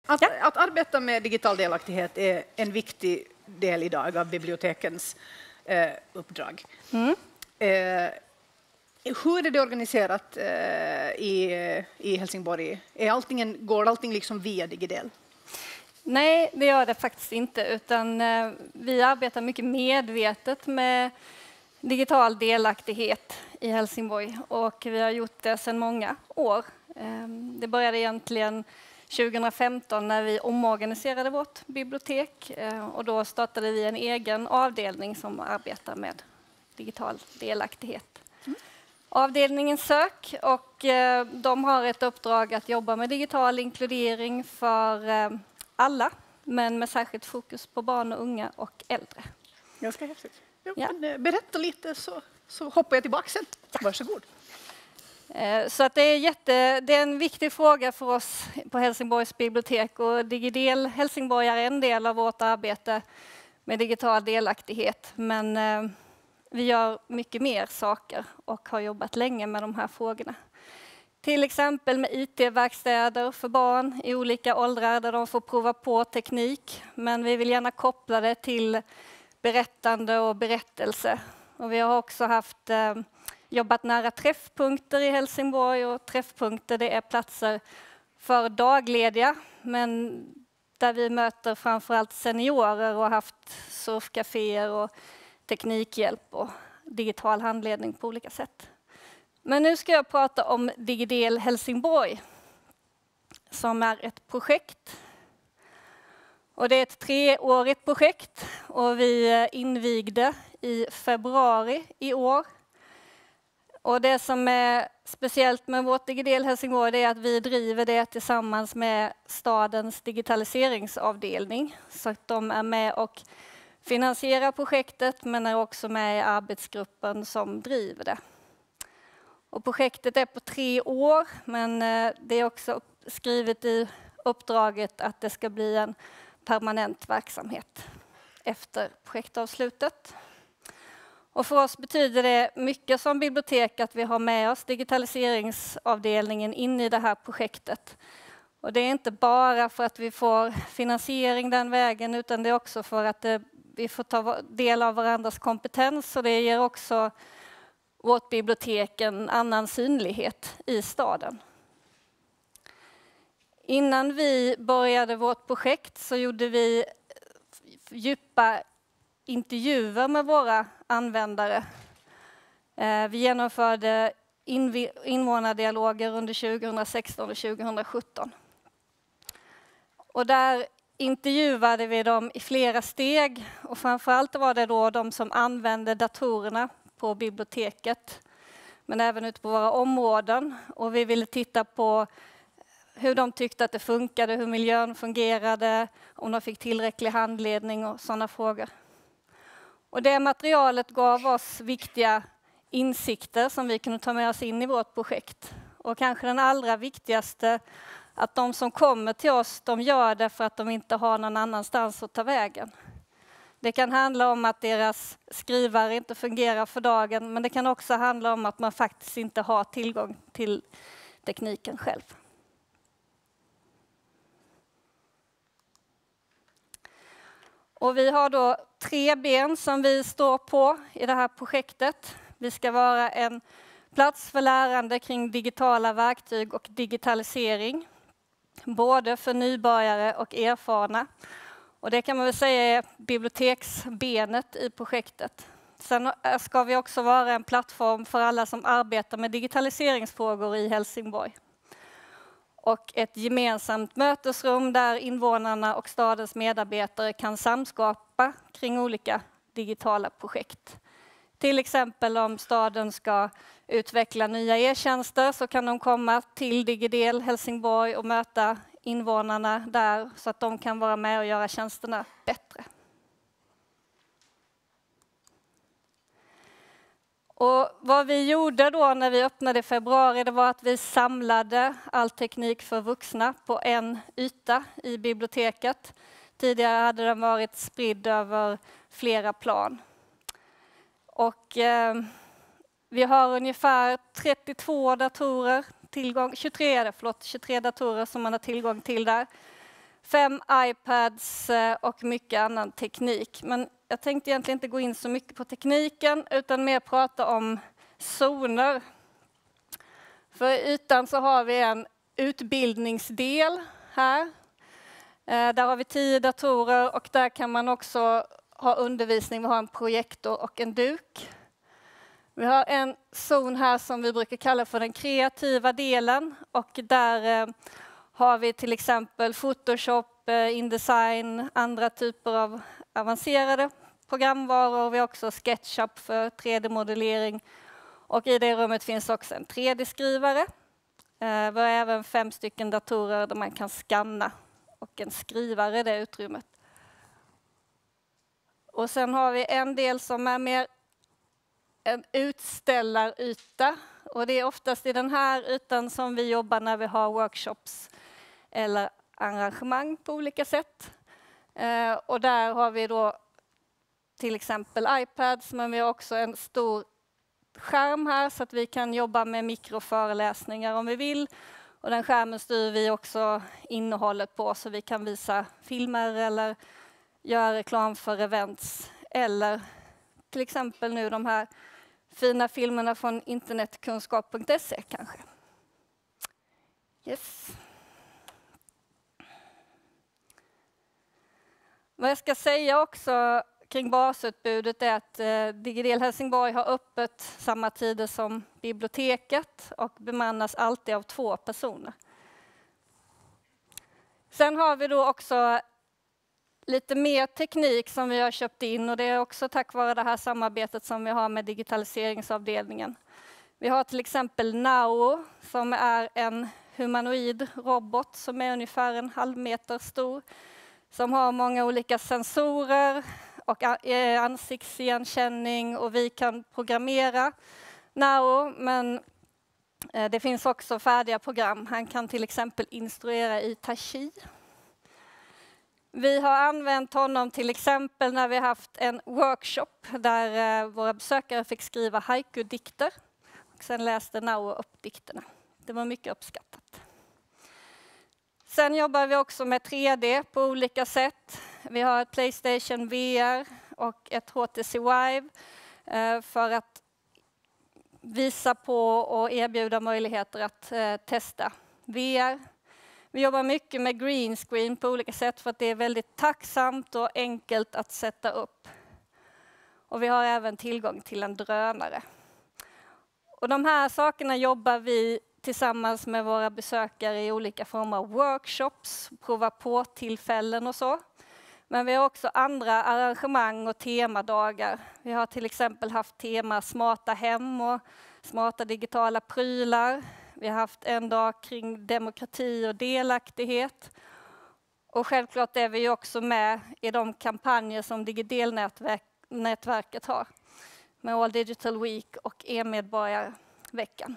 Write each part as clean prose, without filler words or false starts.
Att arbeta med digital delaktighet är en viktig del idag av bibliotekens uppdrag. Hur är det organiserat i Helsingborg? Går allting liksom via Digidel? Nej, det gör det faktiskt inte, utan vi arbetar mycket medvetet med digital delaktighet i Helsingborg och vi har gjort det sedan många år. Det började egentligen 2015 när vi omorganiserade vårt bibliotek och då startade vi en egen avdelning som arbetar med digital delaktighet. Avdelningen Sök, och de har ett uppdrag att jobba med digital inkludering för alla, men med särskilt fokus på barn och unga och äldre. Ganska häftigt. Ja. Berätta lite så hoppar jag tillbaka sen. Varsågod. Så att det är en viktig fråga för oss på Helsingborgs bibliotek, och Digidel Helsingborg är en del av vårt arbete med digital delaktighet. Men vi gör mycket mer saker och har jobbat länge med de här frågorna. Till exempel med IT-verkstäder för barn i olika åldrar där de får prova på teknik. Men vi vill gärna koppla det till berättande och berättelse. Och vi har också jobbat nära träffpunkter i Helsingborg, och träffpunkter det är platser för daglediga, men där vi möter framförallt seniorer och har haft surfcaféer och teknikhjälp och digital handledning på olika sätt. Men nu ska jag prata om Digidel Helsingborg som är ett projekt. Och det är ett 3-årigt projekt och vi invigde i februari i år. Och det som är speciellt med vårt Digidel Helsingborg är att vi driver det tillsammans med stadens digitaliseringsavdelning. Så att de är med och finansierar projektet, men är också med i arbetsgruppen som driver det. Och projektet är på 3 år, men det är också skrivet i uppdraget att det ska bli en permanent verksamhet efter projektavslutet. Och för oss betyder det mycket som bibliotek att vi har med oss digitaliseringsavdelningen in i det här projektet. Och det är inte bara för att vi får finansiering den vägen, utan det är också för att vi får ta del av varandras kompetens, och det ger också vårt bibliotek en annan synlighet i staden. Innan vi började vårt projekt så gjorde vi djupa intervjuer med våra användare. Vi genomförde invånardialoger under 2016 och 2017. Och där intervjuade vi dem i flera steg, och framförallt var det då de som använde datorerna på biblioteket, men även ute på våra områden. Och vi ville titta på hur de tyckte att det funkade, hur miljön fungerade, om de fick tillräcklig handledning och sådana frågor. Och det materialet gav oss viktiga insikter som vi kunde ta med oss in i vårt projekt. Och kanske den allra viktigaste, att de som kommer till oss, de gör det för att de inte har någon annanstans att ta vägen. Det kan handla om att deras skrivare inte fungerar för dagen, men det kan också handla om att man faktiskt inte har tillgång till tekniken själv. Och vi har då 3 ben som vi står på i det här projektet. Vi ska vara en plats för lärande kring digitala verktyg och digitalisering, både för nybörjare och erfarna. Och det kan man väl säga är biblioteksbenet i projektet. Sen ska vi också vara en plattform för alla som arbetar med digitaliseringsfrågor i Helsingborg. Och ett gemensamt mötesrum där invånarna och stadens medarbetare kan samskapa kring olika digitala projekt. Till exempel om staden ska utveckla nya e-tjänster så kan de komma till Digidel Helsingborg och möta invånarna där så att de kan vara med och göra tjänsterna bättre. Och vad vi gjorde då när vi öppnade i februari, det var att vi samlade all teknik för vuxna på en yta i biblioteket. Tidigare hade den varit spridd över flera plan. Och vi har ungefär 23 datorer som man har tillgång till där. 5 iPads och mycket annan teknik. Men jag tänkte egentligen inte gå in så mycket på tekniken utan mer prata om zoner. För i ytan så har vi en utbildningsdel här. Där har vi 10 datorer och där kan man också ha undervisning. Vi har en projektor och en duk. Vi har en zon här som vi brukar kalla för den kreativa delen och där har vi till exempel Photoshop, InDesign, andra typer av avancerade programvaror. Vi har också SketchUp för 3D-modellering och i det rummet finns också en 3D-skrivare. Vi har även 5 stycken datorer där man kan scanna och en skrivare i det utrymmet. Och sen har vi en del som är mer en utställaryta och det är oftast i den här ytan som vi jobbar när vi har workshops eller arrangemang på olika sätt. Och där har vi då till exempel iPads, men vi har också en stor skärm här så att vi kan jobba med mikroföreläsningar om vi vill. Och den skärmen styr vi också innehållet på så vi kan visa filmer eller göra reklam för events. Eller till exempel nu de här fina filmerna från internetkunskap.se kanske. Yes. Vad jag ska säga också kring basutbudet är att Digidel Helsingborg har öppet samma tider som biblioteket och bemannas alltid av 2 personer. Sen har vi då också lite mer teknik som vi har köpt in och det är också tack vare det här samarbetet som vi har med digitaliseringsavdelningen. Vi har till exempel Nauo som är en humanoid robot som är ungefär 1,5 meter stor. Som har många olika sensorer och ansiktsigenkänning och vi kan programmera Nauo, men det finns också färdiga program. Han kan till exempel instruera i Tai Chi. Vi har använt honom till exempel när vi har haft en workshop där våra besökare fick skriva haiku-dikter. Och sen läste Nauo upp dikterna. Det var mycket uppskattat. Sen jobbar vi också med 3D på olika sätt. Vi har ett PlayStation VR och ett HTC Vive för att visa på och erbjuda möjligheter att testa VR. Vi jobbar mycket med green screen på olika sätt för att det är väldigt tacksamt och enkelt att sätta upp. Och vi har även tillgång till en drönare. Och de här sakerna jobbar vi tillsammans med våra besökare i olika former av workshops, prova på tillfällen och så. Men vi har också andra arrangemang och temadagar. Vi har till exempel haft tema smarta hem och smarta digitala prylar. Vi har haft en dag kring demokrati och delaktighet. Och självklart är vi också med i de kampanjer som Digidel-nätverket har. Med All Digital Week och e-medborgarveckan.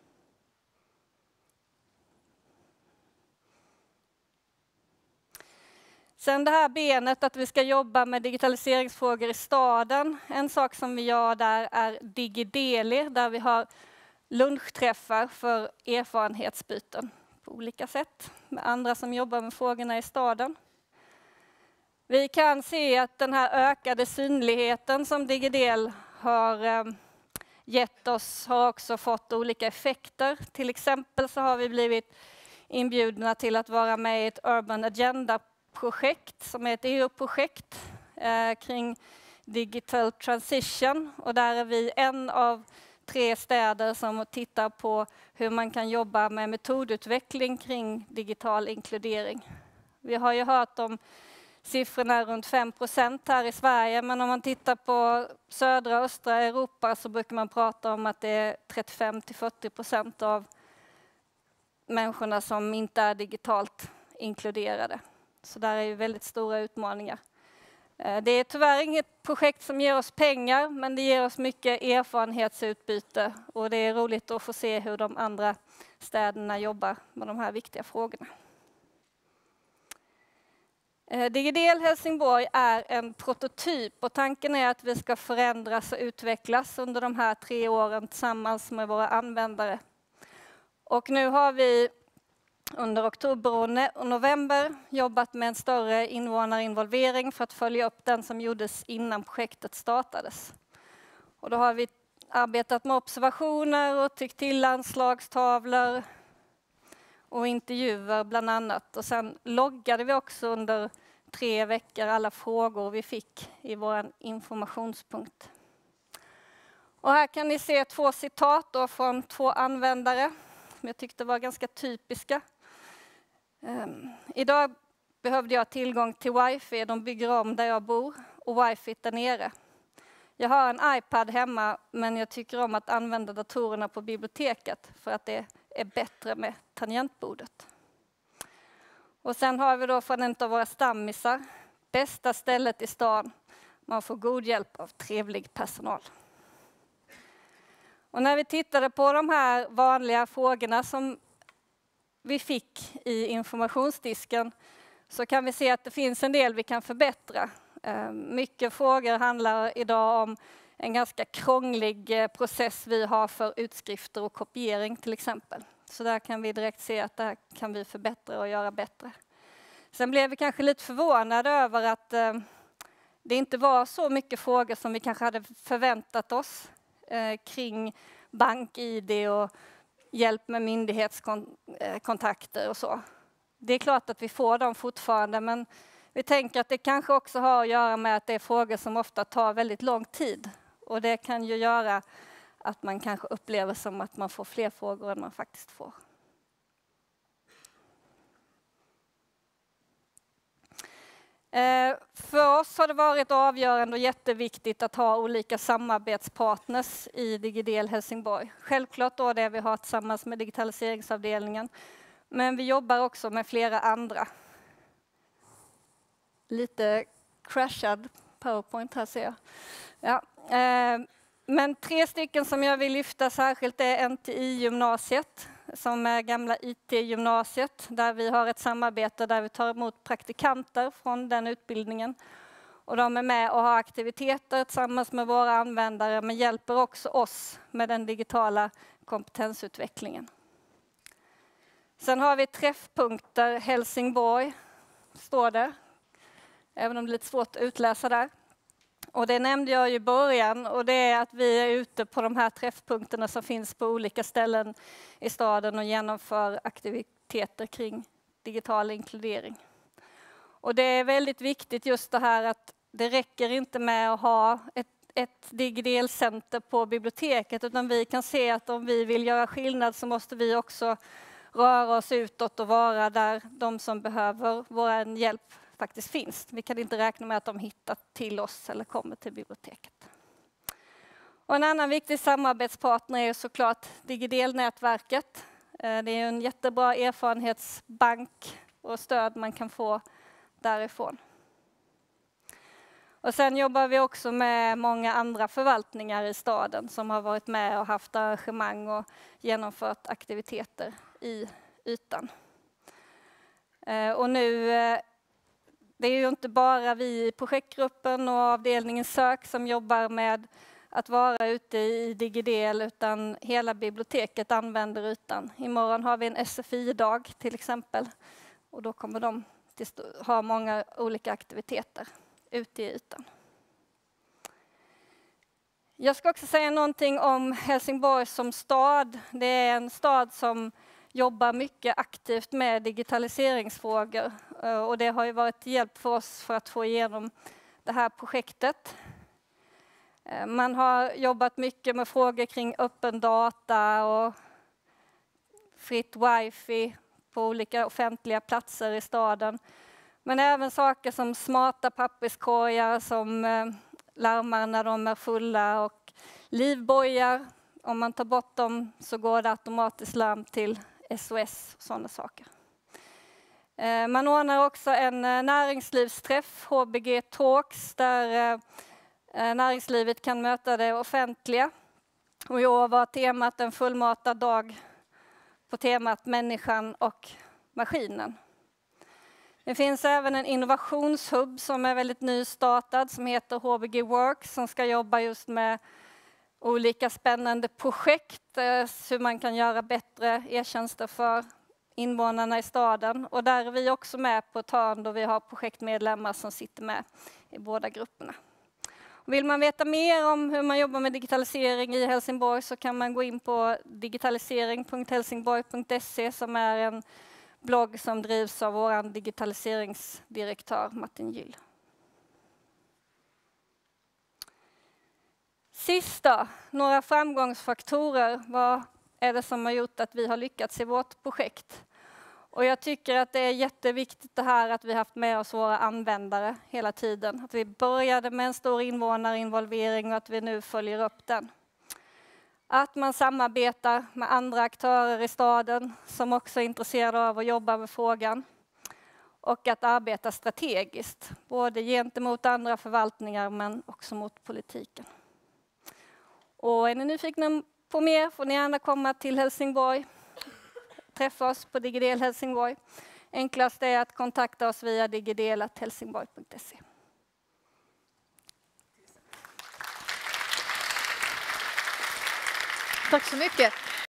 Sen det här benet att vi ska jobba med digitaliseringsfrågor i staden. En sak som vi gör där är Digideli, där vi har lunchträffar för erfarenhetsbyten på olika sätt med andra som jobbar med frågorna i staden. Vi kan se att den här ökade synligheten som Digidel har gett oss har också fått olika effekter. Till exempel så har vi blivit inbjudna till att vara med i ett Urban Agenda-projekt som är ett EU-projekt kring digital transition. Och där är vi en av 3 städer som tittar på hur man kan jobba med metodutveckling kring digital inkludering. Vi har ju hört om siffrorna runt 5% här i Sverige, men om man tittar på södra och östra Europa så brukar man prata om att det är 35-40% av människorna som inte är digitalt inkluderade. Så där är ju väldigt stora utmaningar. Det är tyvärr inget projekt som ger oss pengar, men det ger oss mycket erfarenhetsutbyte och det är roligt att få se hur de andra städerna jobbar med de här viktiga frågorna. Digidel Helsingborg är en prototyp och tanken är att vi ska förändras och utvecklas under de här 3 åren tillsammans med våra användare. Och nu har vi under oktober och november jobbat med en större invånarinvolvering för att följa upp den som gjordes innan projektet startades. Och då har vi arbetat med observationer och tyckt till anslagstavlor och intervjuer bland annat. Och sen loggade vi också under 3 veckor alla frågor vi fick i vår informationspunkt. Och här kan ni se 2 citat från 2 användare som jag tyckte var ganska typiska. Idag behövde jag tillgång till wifi, de bygger om där jag bor och wifi där nere. Jag har en iPad hemma, men jag tycker om att använda datorerna på biblioteket för att det är bättre med tangentbordet. Och sen har vi då från en av våra stammisar, bästa stället i stan. Man får god hjälp av trevlig personal. Och när vi tittade på de här vanliga frågorna som vi fick i informationsdisken så kan vi se att det finns en del vi kan förbättra. Mycket frågor handlar idag om en ganska krånglig process vi har för utskrifter och kopiering till exempel. Så där kan vi direkt se att det här kan vi förbättra och göra bättre. Sen blev vi kanske lite förvånade över att det inte var så mycket frågor som vi kanske hade förväntat oss kring bank-ID och hjälp med myndighetskontakter och så. Det är klart att vi får dem fortfarande, men vi tänker att det kanske också har att göra med att det är frågor som ofta tar väldigt lång tid. Och det kan ju göra att man kanske upplever som att man får fler frågor än man faktiskt får. För oss har det varit avgörande och jätteviktigt att ha olika samarbetspartners i Digidel Helsingborg. Självklart då det vi har tillsammans med digitaliseringsavdelningen, men vi jobbar också med flera andra. Lite crashad PowerPoint här ser jag. Ja, men 3 stycken som jag vill lyfta särskilt är NTI-gymnasiet som är gamla IT-gymnasiet där vi har ett samarbete där vi tar emot praktikanter från den utbildningen. Och de är med och har aktiviteter tillsammans med våra användare men hjälper också oss med den digitala kompetensutvecklingen. Sen har vi träffpunkter Helsingborg, står det. Även om det är lite svårt att utläsa där. Och det nämnde jag i början och det är att vi är ute på de här träffpunkterna som finns på olika ställen i staden och genomför aktiviteter kring digital inkludering. Och det är väldigt viktigt just det här att det räcker inte med att ha ett Digidel-center på biblioteket utan vi kan se att om vi vill göra skillnad så måste vi också röra oss utåt och vara där de som behöver vår hjälp faktiskt finns. Vi kan inte räkna med att de hittar till oss eller kommer till biblioteket. Och en annan viktig samarbetspartner är såklart Digidel-nätverket. Det är en jättebra erfarenhetsbank och stöd man kan få därifrån. Och sen jobbar vi också med många andra förvaltningar i staden som har varit med och haft arrangemang och genomfört aktiviteter i ytan. Och nu, det är ju inte bara vi i projektgruppen och avdelningen Sök som jobbar med att vara ute i Digidel utan hela biblioteket använder ytan. Imorgon har vi en SFI-dag till exempel och då kommer de ha många olika aktiviteter ute i ytan. Jag ska också säga någonting om Helsingborg som stad. Det är en stad som jobbar mycket aktivt med digitaliseringsfrågor och det har ju varit hjälp för oss för att få igenom det här projektet. Man har jobbat mycket med frågor kring öppen data och fritt wifi på olika offentliga platser i staden. Men även saker som smarta papperskorgar som larmar när de är fulla och livbojar. Om man tar bort dem så går det automatiskt larm till SOS och sådana saker. Man ordnar också en näringslivsträff, HBG Talks, där näringslivet kan möta det offentliga. Och i år var temat en fullmatad dag på temat människan och maskinen. Det finns även en innovationshubb som är väldigt nystartad som heter HBG Works som ska jobba just med olika spännande projekt, hur man kan göra bättre e-tjänster för invånarna i staden. Och där är vi också med på ett hörn då vi har projektmedlemmar som sitter med i båda grupperna. Vill man veta mer om hur man jobbar med digitalisering i Helsingborg så kan man gå in på digitalisering.helsingborg.se som är en blogg som drivs av vår digitaliseringsdirektör Martin Gyll. Sista, några framgångsfaktorer. Vad är det som har gjort att vi har lyckats i vårt projekt? Och jag tycker att det är jätteviktigt det här att vi haft med oss våra användare hela tiden. Att vi började med en stor invånarinvolvering och att vi nu följer upp den. Att man samarbetar med andra aktörer i staden som också är intresserade av att jobba med frågan. Och att arbeta strategiskt, både gentemot andra förvaltningar men också mot politiken. Och är ni nyfikna på mer får ni gärna komma till Helsingborg. Träffa oss på Digidel Helsingborg. Enklast är att kontakta oss via digidel@helsingborg.se. Tack så mycket.